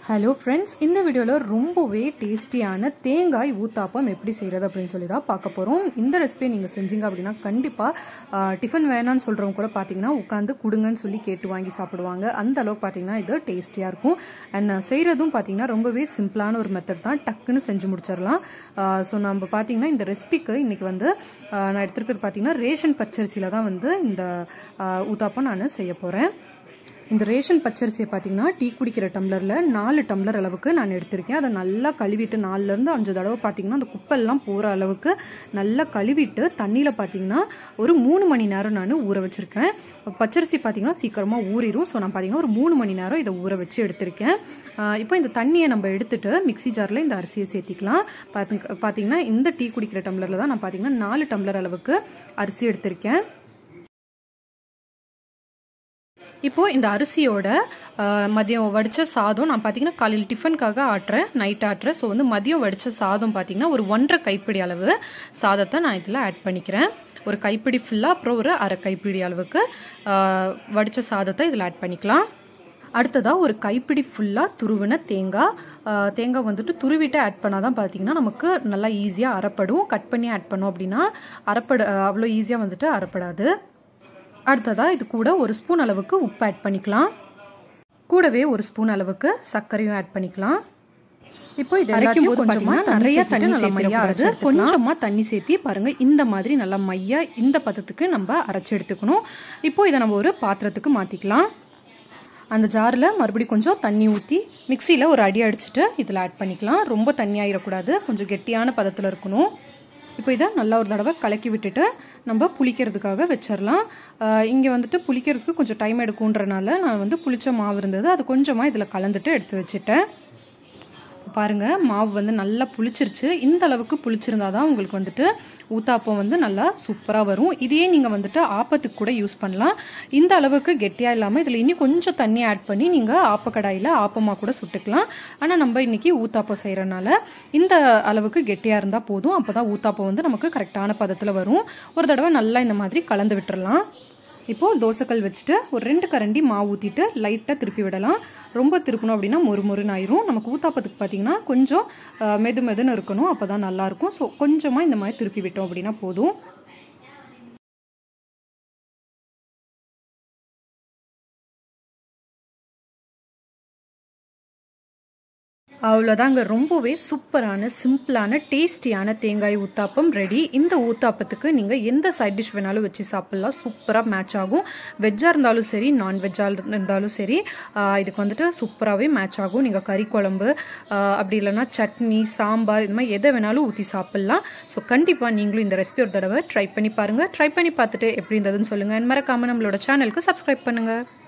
Hello friends, இந்த வீடியோவில் ரொம்பவே டேஸ்டியான தேங்காய் ஊத்தாப்பம் எப்படி செய்கிறது அப்படின்னு சொல்லி தான் பார்க்க போகிறோம். இந்த ரெசிபியை நீங்கள் செஞ்சீங்க அப்படின்னா கண்டிப்பாக டிஃபன் வேணான்னு சொல்கிறவங்க கூட பார்த்தீங்கன்னா உட்காந்து கொடுங்கன்னு சொல்லி கேட்டு வாங்கி சாப்பிடுவாங்க. அந்த அளவுக்கு பார்த்தீங்கன்னா இது டேஸ்டியாக இருக்கும். அண்ட் செய்கிறதும் பார்த்தீங்கன்னா ரொம்பவே சிம்பிளான ஒரு மெத்தட் தான், டக்குன்னு செஞ்சு முடிச்சிடலாம். ஸோ நம்ம பார்த்தீங்கன்னா இந்த ரெசிபிக்கு இன்றைக்கி வந்து நான் எடுத்துருக்கிறது பார்த்தீங்கன்னா ரேஷன் பச்சரிசியில் தான் வந்து இந்த ஊத்தாப்பம் நான் செய்ய போகிறேன். இந்த ரேஷன் பச்சரிசியை பார்த்தீங்கன்னா டீ குடிக்கிற டம்ளரில் 4 டம்ளர் அளவுக்கு நான் எடுத்திருக்கேன். அதை நல்லா கழுவிட்டு 4லேருந்து 5 தடவை பார்த்தீங்கன்னா அந்த குப்பெல்லாம் போகிற அளவுக்கு நல்லா கழுவிட்டு தண்ணியில் பார்த்தீங்கன்னா ஒரு 3 மணி நேரம் நான் ஊற வச்சுருக்கேன். பச்சரிசி பார்த்தீங்கன்னா சீக்கிரமாக ஊறிடும். ஸோ நான் பார்த்தீங்கன்னா ஒரு 3 மணி நேரம் இதை ஊற வச்சு எடுத்திருக்கேன். இப்போ இந்த தண்ணியை நம்ம எடுத்துட்டு மிக்சி ஜாரில் இந்த அரிசியை சேர்த்திக்கலாம். பார்த்தீங்கன்னா இந்த டீ குடிக்கிற டம்ளரில் தான் நான் பார்த்தீங்கன்னா 4 டம்ளர் அளவுக்கு அரிசி எடுத்திருக்கேன். இப்போ இந்த அரிசியோட மதியம் வடித்த சாதம் நான் பார்த்தீங்கன்னா காலையில் டிஃபனுக்காக ஆட்டுறேன், நைட் ஆட்டுறேன். ஸோ வந்து மதியம் வடித்த சாதம் பார்த்தீங்கன்னா ஒரு 1.5 கைப்பிடி அளவு சாதத்தை நான் இதில் ஆட் பண்ணிக்கிறேன். ஒரு கைப்பிடி ஃபுல்லாக, அப்புறம் ஒரு அரை கைப்பிடி அளவுக்கு வடித்த சாதத்தை இதில் ஆட் பண்ணிக்கலாம். அடுத்ததாக ஒரு கைப்பிடி ஃபுல்லாக துருவின தேங்காய் வந்துட்டு துருவிட்டு ஆட் பண்ணால் தான் பார்த்தீங்கன்னா நமக்கு நல்லா ஈஸியாக அரைப்படும். கட் பண்ணி ஆட் பண்ணோம் அப்படின்னா அவ்வளோ ஈஸியாக வந்துட்டு அரைப்படாது. அடுத்ததாக இது கூட ஒரு ஸ்பூன் அளவுக்கு உப்பு ஆட் பண்ணிக்கலாம். கூடவே ஒரு ஸ்பூன் அளவுக்கு சர்க்கரையும் ஆட் பண்ணிக்கலாம். இப்போ இது அரைக்கும் போது கொஞ்சமா நிறைய தண்ணி சேர்த்து கொஞ்சமா தண்ணி சேர்த்தி பாருங்க, இந்த மாதிரி நல்லா மையா இந்த பதத்துக்கு நம்ம அரைச்சி எடுத்துக்கணும். இப்போ இதை நம்ம ஒரு பாத்திரத்துக்கு மாத்திக்கலாம். அந்த ஜாரில் மறுபடியும் கொஞ்சம் தண்ணி ஊற்றி மிக்சியில் ஒரு அடி அடிச்சுட்டு இதில் ஆட் பண்ணிக்கலாம். ரொம்ப தண்ணி ஆயிடக்கூடாது, கொஞ்சம் கெட்டியான பதத்தில் இருக்கணும். இப்போ இதை நல்லா ஒரு தடவை கலக்கி விட்டுட்டு நம்ம புளிக்கிறதுக்காக வச்சிடலாம். இங்கே வந்துட்டு புளிக்கிறதுக்கு கொஞ்சம் டைம் எடுக்கும்ன்றனால நான் வந்து புளிச்ச மாவு இருந்தது, அது கொஞ்சமாக இதில் கலந்துட்டு எடுத்து வச்சுட்டேன். பாருங்க, மாவு வந்து நல்லா புளிச்சிருச்சு. இந்த அளவுக்கு புளிச்சிருந்தா தான் உங்களுக்கு வந்துட்டு ஊத்தாப்பம் வந்து நல்லா சூப்பராக வரும். இதையே நீங்கள் வந்துட்டு ஆப்பத்துக்கு கூட யூஸ் பண்ணலாம். இந்த அளவுக்கு கெட்டியாக இல்லாமல் இதில் இன்னும் கொஞ்சம் தண்ணி ஆட் பண்ணி நீங்கள் ஆப்பக்கடாயில் ஆப்பமாக கூட சுட்டுக்கலாம். ஆனால் நம்ம இன்னைக்கு ஊத்தாப்பம் செய்கிறனால இந்த அளவுக்கு கெட்டியாக இருந்தால் போதும். அப்போ தான் ஊத்தாப்பம் வந்து நமக்கு கரெக்டான பதத்தில் வரும். ஒரு தடவை நல்லா இந்த மாதிரி கலந்து விட்டுறலாம். இப்போது தோசைக்கல் வச்சுட்டு ஒரு 2 கரண்டி மாவு ஊற்றிட்டு லைட்டாக திருப்பி விடலாம். ரொம்ப திருப்பணும் அப்படின்னா மொறுமொறுன்னு ஆயிரும். நமக்கு ஊத்தாப்பத்துக்கு பார்த்தீங்கன்னா கொஞ்சம் மெதுன்னு இருக்கணும், அப்போ தான் நல்லாயிருக்கும். ஸோ கொஞ்சமாக இந்த மாதிரி திருப்பி விட்டோம் அப்படின்னா போதும். அவ்வளோதாங்க, ரொம்பவே சூப்பரான சிம்பிளான டேஸ்டியான தேங்காய் ஊத்தாப்பம் ரெடி. இந்த ஊத்தாப்பத்துக்கு நீங்கள் எந்த சைட் டிஷ் வேணாலும் வச்சு சாப்பிட்லாம், சூப்பராக மேட்ச் ஆகும். வெஜ்ஜாக இருந்தாலும் சரி, நான்வெஜ்ஜாக இருந்தாலும் சரி, இதுக்கு வந்துட்டு சூப்பராகவே மேட்ச் ஆகும். நீங்கள் கறி குழம்பு அப்படி இல்லைன்னா சட்னி, சாம்பார், இது மாதிரி எதை வேணாலும் ஊற்றி சாப்பிட்லாம். ஸோ கண்டிப்பாக நீங்களும் இந்த ரெசிபி ஒரு தடவை ட்ரை பண்ணி பாருங்கள். ட்ரை பண்ணி பார்த்துட்டு எப்படி இருந்ததுன்னு சொல்லுங்கள். மறக்காமல் நம்மளோட சேனலுக்கு சப்ஸ்கிரைப் பண்ணுங்கள்.